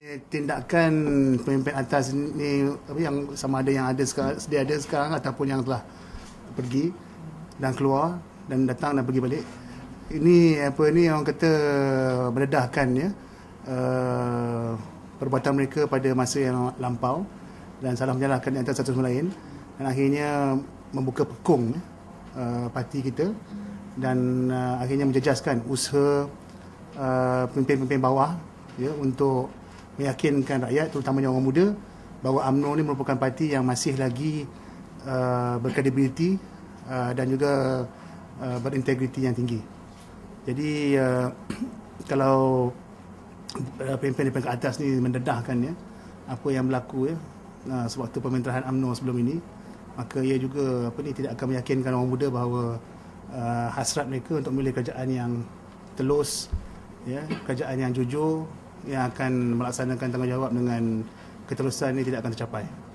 Tindakan pemimpin atas ni yang sama ada yang ada sekarang, sedia ada sekarang ataupun yang telah pergi dan keluar dan datang dan pergi balik. Ini orang kata mendedahkan ya perbuatan mereka pada masa yang lampau dan salah menyalahkan antara satu sama lain dan akhirnya membuka pekung parti kita dan akhirnya menjejaskan usaha pemimpin-pemimpin bawah ya untuk meyakinkan rakyat terutamanya orang muda bahawa UMNO ni merupakan parti yang masih lagi berkredibiliti dan juga berintegriti yang tinggi. Jadi kalau pemimpin ke atas ni mendedahkan ya apa yang berlaku ya sewaktu pemerintahan UMNO sebelum ini, maka ia juga tidak akan meyakinkan orang muda bahawa hasrat mereka untuk memilih kerajaan yang telus ya, kerajaan yang jujur yang akan melaksanakan tanggungjawab dengan keterusan ini tidak akan tercapai.